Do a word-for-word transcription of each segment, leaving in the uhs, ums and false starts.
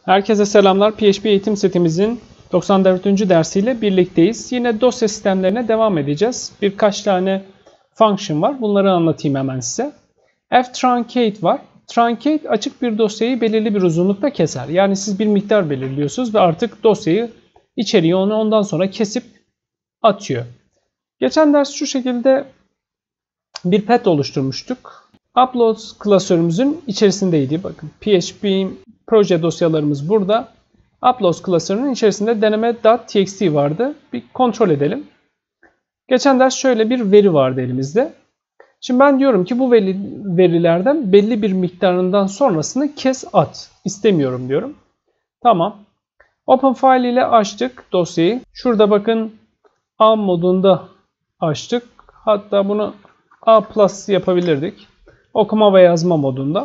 Herkese selamlar. P H P eğitim setimizin doksan dördüncü dersiyle birlikteyiz. Yine dosya sistemlerine devam edeceğiz. Birkaç tane function var. Bunları anlatayım hemen size. Ftruncate var. Truncate açık bir dosyayı belirli bir uzunlukta keser. Yani siz bir miktar belirliyorsunuz ve artık dosyayı içeriği onu ondan sonra kesip atıyor. Geçen ders şu şekilde bir path oluşturmuştuk. Uploads klasörümüzün içerisindeydi. Bakın P H P proje dosyalarımız burada. Uploads klasörünün içerisinde deneme.txt vardı. Bir kontrol edelim. Geçen ders şöyle bir veri vardı elimizde. Şimdi ben diyorum ki bu veri, verilerden belli bir miktarından sonrasını kes at. İstemiyorum diyorum. Tamam. Open file ile açtık dosyayı. Şurada bakın A modunda açtık. Hatta bunu A plus yapabilirdik. Okuma ve yazma modunda.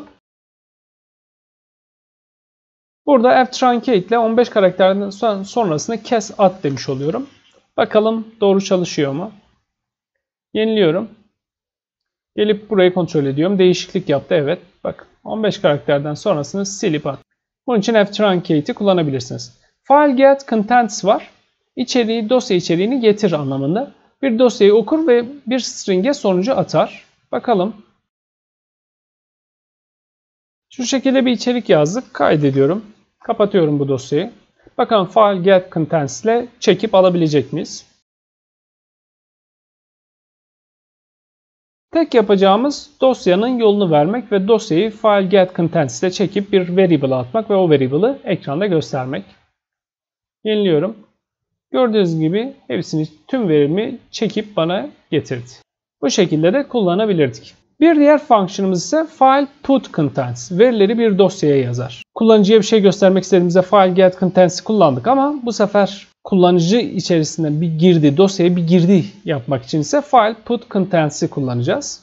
Burada ftruncate ile on beş karakterden sonrasını kes at demiş oluyorum. Bakalım doğru çalışıyor mu? Yeniliyorum. Gelip burayı kontrol ediyorum. Değişiklik yaptı. Evet. Bakın on beş karakterden sonrasını silip at. Bunun için ftruncate'i kullanabilirsiniz. File get contents var. İçeriği, dosya içeriğini getir anlamında. Bir dosyayı okur ve bir string'e sonucu atar. Bakalım. Şu şekilde bir içerik yazdık. Kaydediyorum. Kapatıyorum bu dosyayı. Bakalım file get contents ile çekip alabilecek miyiz? Tek yapacağımız dosyanın yolunu vermek ve dosyayı file get contents ile çekip bir variable atmak ve o variable'ı ekranda göstermek. Yeniliyorum. Gördüğünüz gibi hepsini, tüm verimi çekip bana getirdi. Bu şekilde de kullanabilirdik. Bir diğer fonksiyonumuz ise file put contents. Verileri bir dosyaya yazar. Kullanıcıya bir şey göstermek istediğimizde file get contents'i kullandık ama bu sefer kullanıcı içerisinde bir girdi, dosyaya bir girdi yapmak için ise file put contents'i kullanacağız.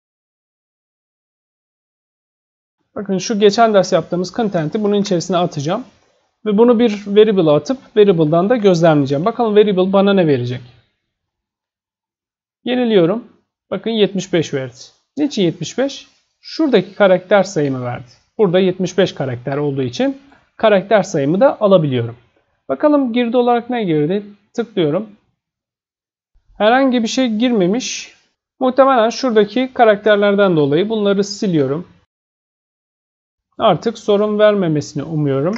Bakın şu geçen ders yaptığımız content'i bunun içerisine atacağım. Ve bunu bir variable'a atıp variable'dan da gözlemleyeceğim. Bakalım variable bana ne verecek? Yeniliyorum. Bakın yetmiş beş verdi. Niçin yetmiş beş? Şuradaki karakter sayımı verdi. Burada yetmiş beş karakter olduğu için karakter sayımı da alabiliyorum. Bakalım girdi olarak ne girdi? Tıklıyorum. Herhangi bir şey girmemiş. Muhtemelen şuradaki karakterlerden dolayı bunları siliyorum. Artık sorun vermemesini umuyorum.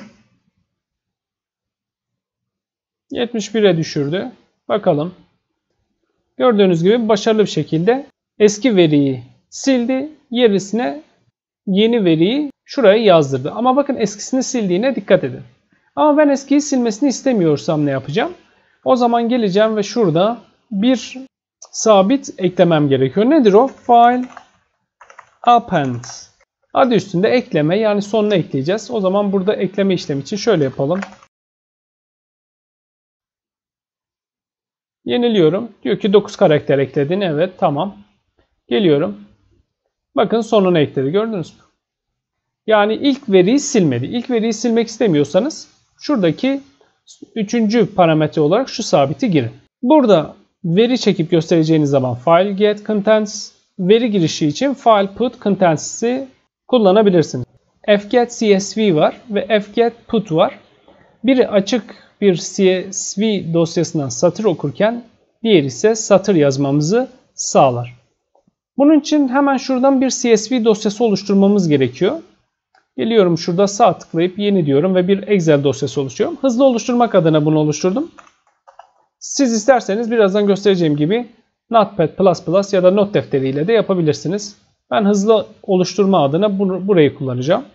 yetmiş bire düşürdü. Bakalım. Gördüğünüz gibi başarılı bir şekilde eski veriyi sildi. Yerisine yeni veriyi şuraya yazdırdı. Ama bakın eskisini sildiğine dikkat edin. Ama ben eskiyi silmesini istemiyorsam ne yapacağım? O zaman geleceğim ve şurada bir sabit eklemem gerekiyor. Nedir o? File append. Adı üstünde ekleme, yani sonuna ekleyeceğiz. O zaman burada ekleme işlemi için şöyle yapalım. Yeniliyorum. Diyor ki dokuz karakter ekledin. Evet, tamam. Geliyorum. Bakın sonuna ekledi. Gördünüz mü? Yani ilk veriyi silmedi. İlk veriyi silmek istemiyorsanız şuradaki üçüncü parametre olarak şu sabiti girin. Burada veri çekip göstereceğiniz zaman file get contents, veri girişi için file put contents'i kullanabilirsiniz. fget csv var ve fget put var. Biri açık bir C S V dosyasından satır okurken diğeri ise satır yazmamızı sağlar. Bunun için hemen şuradan bir C S V dosyası oluşturmamız gerekiyor. Geliyorum şurada sağ tıklayıp yeni diyorum ve bir Excel dosyası oluşturuyorum. Hızlı oluşturmak adına bunu oluşturdum. Siz isterseniz birazdan göstereceğim gibi Notepad plus plus ya da not defteriyle de yapabilirsiniz. Ben hızlı oluşturma adına bunu, burayı kullanacağım.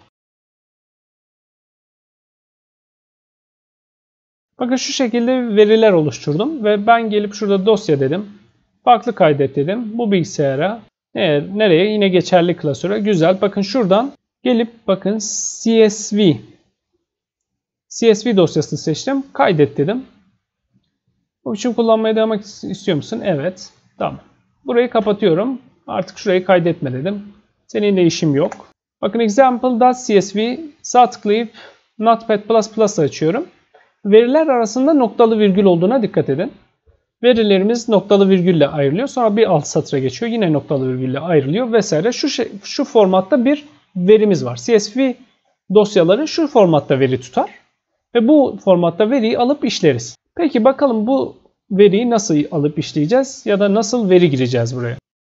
Bakın şu şekilde veriler oluşturdum ve ben gelip şurada dosya dedim. Farklı kaydet dedim. Bu bilgisayara nereye? Yine geçerli klasöre. Güzel. Bakın şuradan gelip bakın C S V C S V dosyasını seçtim. Kaydet dedim. Bu için kullanmaya devam istiyor musun? Evet. Tamam. Burayı kapatıyorum. Artık şurayı kaydetme dedim. Seninle işim yok. Bakın example.csv sağ tıklayıp Notepad plus plus açıyorum. Veriler arasında noktalı virgül olduğuna dikkat edin. Verilerimiz noktalı virgülle ayrılıyor. Sonra bir alt satıra geçiyor. Yine noktalı virgülle ayrılıyor vesaire. Şu şey, şu formatta bir verimiz var. C S V dosyaları şu formatta veri tutar ve bu formatta veriyi alıp işleriz. Peki bakalım bu veriyi nasıl alıp işleyeceğiz ya da nasıl veri gireceğiz buraya?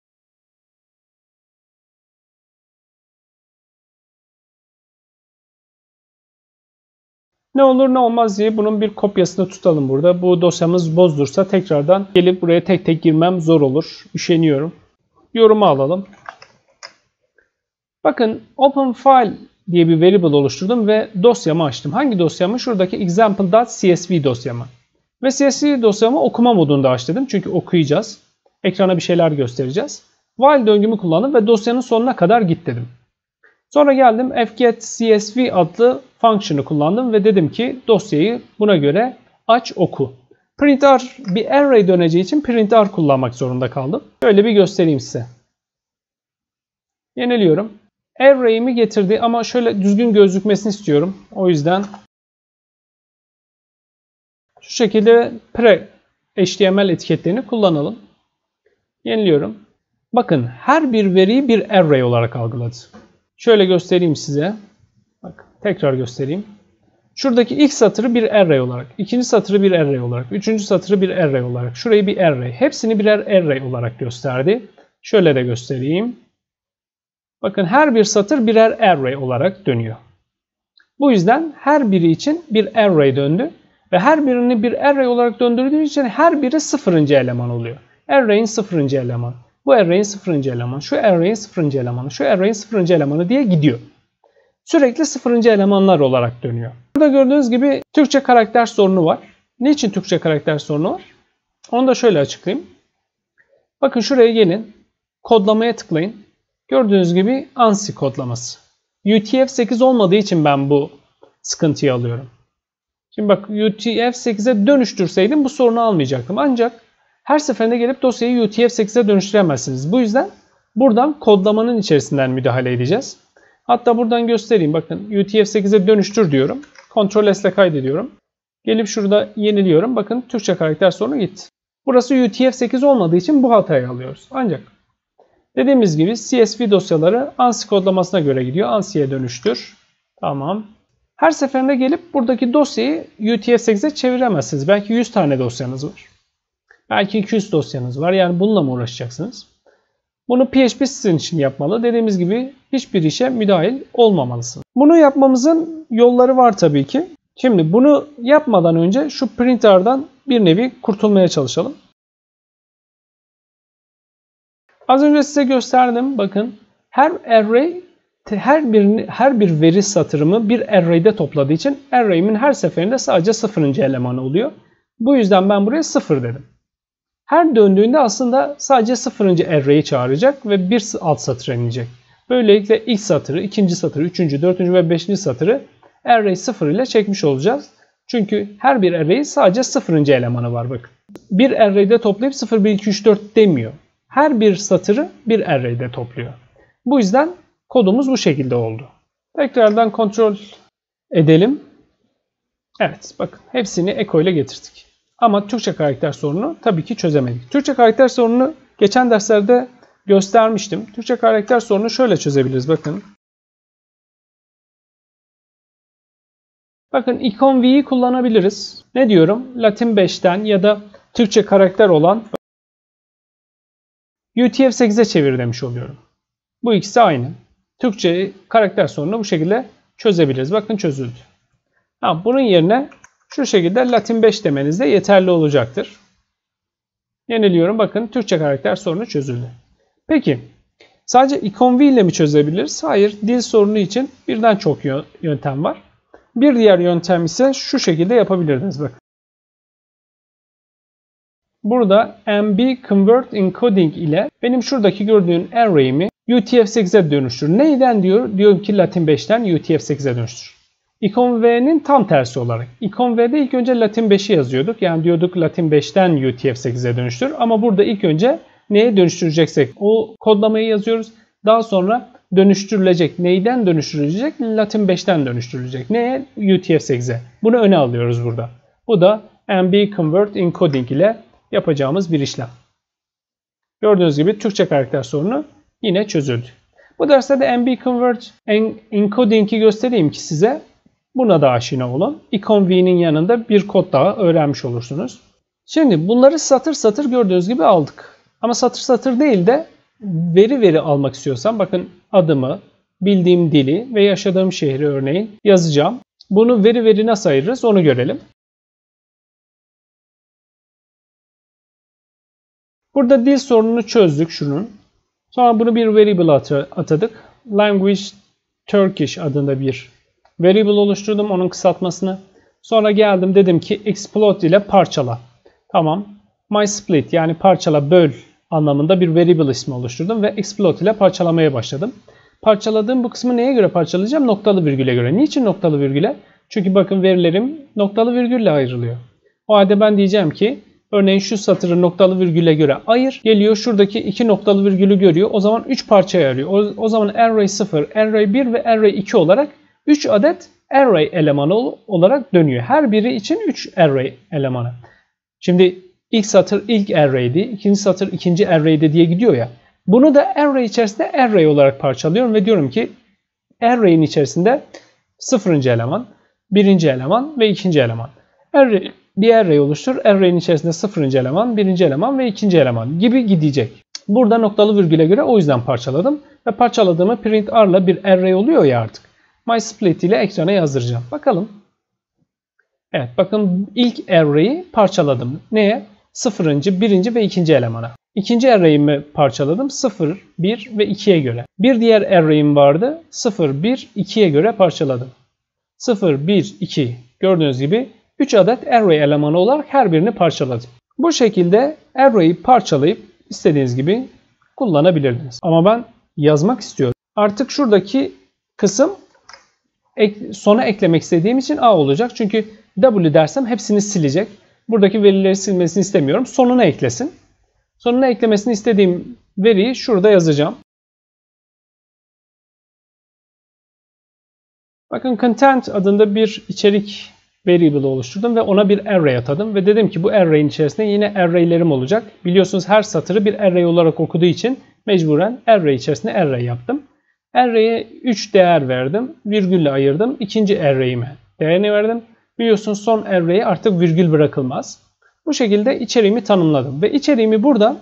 Ne olur ne olmaz diye bunun bir kopyasını tutalım burada. Bu dosyamız bozdursa tekrardan gelip buraya tek tek girmem zor olur. Üşeniyorum. Yorumu alalım. Bakın open file diye bir variable oluşturdum ve dosyamı açtım. Hangi dosyamı? Şuradaki example.csv dosyamı. Ve C S V dosyamı okuma modunda açtım. Çünkü okuyacağız. Ekrana bir şeyler göstereceğiz. While döngümü kullandım ve dosyanın sonuna kadar git dedim. Sonra geldim fgetcsv adlı function'ı kullandım ve dedim ki dosyayı buna göre aç oku. Printer bir array döneceği için printer kullanmak zorunda kaldım. Şöyle bir göstereyim size. Yeniliyorum. Array'imi getirdi ama şöyle düzgün gözükmesini istiyorum. O yüzden şu şekilde pre-html etiketlerini kullanalım. Yeniliyorum. Bakın her bir veriyi bir array olarak algıladı. Şöyle göstereyim size. Bak, tekrar göstereyim. Şuradaki ilk satırı bir array olarak, ikinci satırı bir array olarak, üçüncü satırı bir array olarak, şurayı bir array. Hepsini birer array olarak gösterdi. Şöyle de göstereyim. Bakın her bir satır birer array olarak dönüyor. Bu yüzden her biri için bir array döndü. Ve her birini bir array olarak döndürdüğü için her biri sıfırıncı eleman oluyor. Array'in sıfırıncı elemanı. Bu array'in sıfırıncı elemanı. Şu array'in sıfırıncı elemanı. Şu array'in sıfırıncı elemanı diye gidiyor. Sürekli sıfırıncı elemanlar olarak dönüyor. Burada gördüğünüz gibi Türkçe karakter sorunu var. Niçin Türkçe karakter sorunu var? Onu da şöyle açıklayayım. Bakın şuraya gelin. Kodlamaya tıklayın. Gördüğünüz gibi ANSI kodlaması. U T F sekiz olmadığı için ben bu sıkıntıyı alıyorum. Şimdi bak U T F sekize dönüştürseydim bu sorunu almayacaktım. Ancak her seferinde gelip dosyayı U T F sekize dönüştüremezsiniz. Bu yüzden buradan kodlamanın içerisinden müdahale edeceğiz. Hatta buradan göstereyim. Bakın U T F sekize dönüştür diyorum. Ctrl S ile kaydediyorum. Gelip şurada yeniliyorum. Bakın Türkçe karakter sorunu gitti. Burası U T F sekiz olmadığı için bu hatayı alıyoruz. Ancak dediğimiz gibi C S V dosyaları ANSI kodlamasına göre gidiyor. ANSI'ye dönüştür. Tamam. Her seferinde gelip buradaki dosyayı U T F sekize çeviremezsiniz. Belki yüz tane dosyanız var. Belki iki yüz dosyanız var. Yani bununla mı uğraşacaksınız? Bunu P H P sizin için yapmalı. Dediğimiz gibi hiçbir işe müdahil olmamalısınız. Bunu yapmamızın yolları var tabii ki. Şimdi bunu yapmadan önce şu printer'dan bir nevi kurtulmaya çalışalım. Az önce size gösterdim. Bakın her array her bir her bir veri satırımı bir array'de topladığı için array'imin her seferinde sadece sıfırıncı elemanı oluyor. Bu yüzden ben buraya sıfır dedim. Her döndüğünde aslında sadece sıfırıncı array'i çağıracak ve bir alt satıra inecek. Böylelikle ilk satırı, ikinci satırı, üçüncü, dördüncü ve beşinci satırı array sıfır ile çekmiş olacağız. Çünkü her bir array'in sadece sıfırıncı elemanı var bakın. Bir array'de toplayıp sıfır, bir, iki, üç, dört demiyor. Her bir satırı bir array'de topluyor. Bu yüzden kodumuz bu şekilde oldu. Tekrardan kontrol edelim. Evet bakın hepsini Eko ile getirdik. Ama Türkçe karakter sorununu tabii ki çözemedik. Türkçe karakter sorununu geçen derslerde göstermiştim. Türkçe karakter sorununu şöyle çözebiliriz bakın. Bakın icon V'yi kullanabiliriz. Ne diyorum? Latin beşten ya da Türkçe karakter olan U T F sekize çevir demiş oluyorum. Bu ikisi aynı. Türkçe karakter sorununu bu şekilde çözebiliriz. Bakın çözüldü. Ha, bunun yerine şu şekilde Latin beş demeniz de yeterli olacaktır. Yeniliyorum. Bakın Türkçe karakter sorunu çözüldü. Peki sadece icon V ile mi çözebiliriz? Hayır. Dil sorunu için birden çok yöntem var. Bir diğer yöntem ise şu şekilde yapabilirdiniz. Bakın. Burada M B Convert Encoding ile benim şuradaki gördüğün array'imi U T F sekize dönüştür. Neyden diyor? Diyor ki Latin beşten U T F sekize dönüştür. icon V'nin tam tersi olarak. icon V'de ilk önce Latin beşi yazıyorduk. Yani diyorduk Latin beşten U T F sekize dönüştür. Ama burada ilk önce neye dönüştüreceksek o kodlamayı yazıyoruz. Daha sonra dönüştürülecek. Neyden dönüştürülecek? Latin beşten dönüştürülecek. Neye? U T F sekize. Bunu öne alıyoruz burada. Bu da M B Convert Encoding ile yapacağımız bir işlem. Gördüğünüz gibi Türkçe karakter sorunu yine çözüldü. Bu derste de M B Convert Encoding'i göstereyim ki size buna da aşina olun. iconv'nin yanında bir kod daha öğrenmiş olursunuz. Şimdi bunları satır satır gördüğünüz gibi aldık. Ama satır satır değil de veri veri almak istiyorsam bakın adımı, bildiğim dili ve yaşadığım şehri örneğin yazacağım. Bunu veri veri nasıl ayırırız onu görelim. Burada dil sorununu çözdük şunun. Sonra bunu bir variable atadık. Language Turkish adında bir variable oluşturdum onun kısaltmasını. Sonra geldim dedim ki explode ile parçala. Tamam. MySplit yani parçala böl anlamında bir variable ismi oluşturdum ve explode ile parçalamaya başladım. Parçaladığım bu kısmı neye göre parçalayacağım? Noktalı virgüle göre. Niçin noktalı virgüle? Çünkü bakın verilerim noktalı virgülle ayrılıyor. O halde ben diyeceğim ki örneğin şu satırı noktalı virgüle göre ayır. Geliyor şuradaki iki noktalı virgülü görüyor. O zaman üç parçaya ayırıyor. O, o zaman array sıfır, array bir ve array iki olarak üç adet array elemanı olarak dönüyor. Her biri için üç array elemanı. Şimdi ilk satır ilk array'di, ikinci satır ikinci array'di diye gidiyor ya. Bunu da array içerisinde array olarak parçalıyorum ve diyorum ki array'in içerisinde sıfırıncı eleman, birinci eleman ve ikinci eleman. Array, bir array oluştur. Array'in içerisinde sıfırıncı eleman, birinci eleman ve ikinci eleman gibi gidecek. Burada noktalı virgüle göre o yüzden parçaladım. Ve parçaladığımı print r'la bir array oluyor ya artık. MySplit ile ekrana yazdıracağım. Bakalım. Evet bakın ilk array'i parçaladım. Neye? sıfırıncı, birinci ve ikinci elemana. İkinci array'imi parçaladım. sıfır, bir ve ikiye göre. Bir diğer array'im vardı. sıfır, bir, ikiye göre parçaladım. sıfır, bir, iki gördüğünüz gibi üç adet array elemanı olarak her birini parçaladım. Bu şekilde array'i parçalayıp istediğiniz gibi kullanabilirdiniz. Ama ben yazmak istiyorum. Artık şuradaki kısım ek, sona eklemek istediğim için A olacak. Çünkü W dersem hepsini silecek. Buradaki verileri silmesini istemiyorum. Sonuna eklesin. Sonuna eklemesini istediğim veriyi şurada yazacağım. Bakın content adında bir içerik variable oluşturdum ve ona bir array atadım ve dedim ki bu array'in içerisinde yine array'lerim olacak. Biliyorsunuz her satırı bir array olarak okuduğu için mecburen array içerisinde array yaptım. Array'e üç değer verdim. Virgülle ayırdım. İkinci array'ime değerini verdim. Biliyorsunuz son array'e artık virgül bırakılmaz. Bu şekilde içeriğimi tanımladım ve içeriğimi burada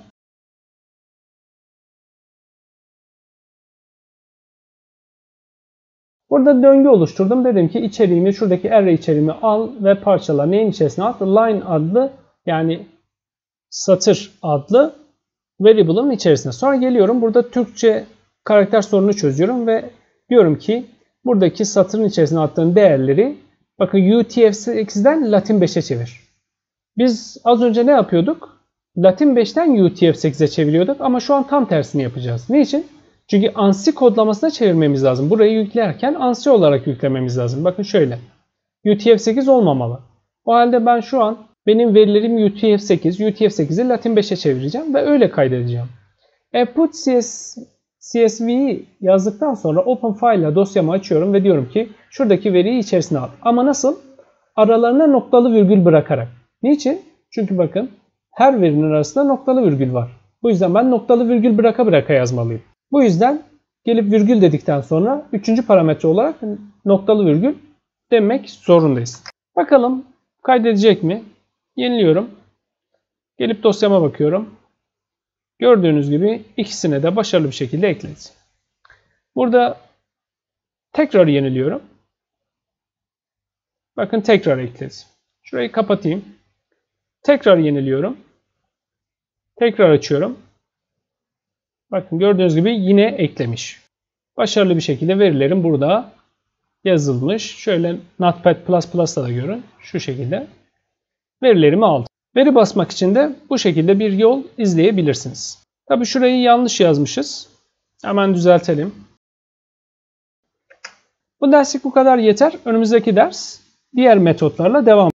Burada döngü oluşturdum. Dedim ki içeriğimi, şuradaki array içeriğimi al ve parçala. Neyin içerisine at? Line adlı yani satır adlı variable'ın içerisine. Sonra geliyorum. Burada Türkçe karakter sorunu çözüyorum ve diyorum ki buradaki satırın içerisine attığım değerleri bakın U T F sekizden Latin beşe çevir. Biz az önce ne yapıyorduk? Latin beşten U T F sekize çeviriyorduk ama şu an tam tersini yapacağız. Niçin? Çünkü ANSI kodlamasına çevirmemiz lazım. Burayı yüklerken ANSI olarak yüklememiz lazım. Bakın şöyle. U T F sekiz olmamalı. O halde ben şu an benim verilerim U T F sekiz. U T F sekizi Latin beşe çevireceğim ve öyle kaydedeceğim. E put C S V'yi yazdıktan sonra open file ile dosyamı açıyorum ve diyorum ki şuradaki veriyi içerisine al. Ama nasıl? Aralarına noktalı virgül bırakarak. Niçin? Çünkü bakın her verinin arasında noktalı virgül var. Bu yüzden ben noktalı virgül bıraka bıraka yazmalıyım. Bu yüzden gelip virgül dedikten sonra üçüncü parametre olarak noktalı virgül demek zorundayız. Bakalım kaydedecek mi? Yeniliyorum. Gelip dosyama bakıyorum. Gördüğünüz gibi ikisine de başarılı bir şekilde ekledi. Burada tekrar yeniliyorum. Bakın tekrar ekledi. Şurayı kapatayım. Tekrar yeniliyorum. Tekrar açıyorum. Bakın gördüğünüz gibi yine eklemiş. Başarılı bir şekilde verilerim burada yazılmış. Şöyle Notepad plus plus'ta da görün. Şu şekilde verilerimi aldım. Veri basmak için de bu şekilde bir yol izleyebilirsiniz. Tabii şurayı yanlış yazmışız. Hemen düzeltelim. Bu derslik bu kadar yeter. Önümüzdeki ders diğer metotlarla devam edeceğiz.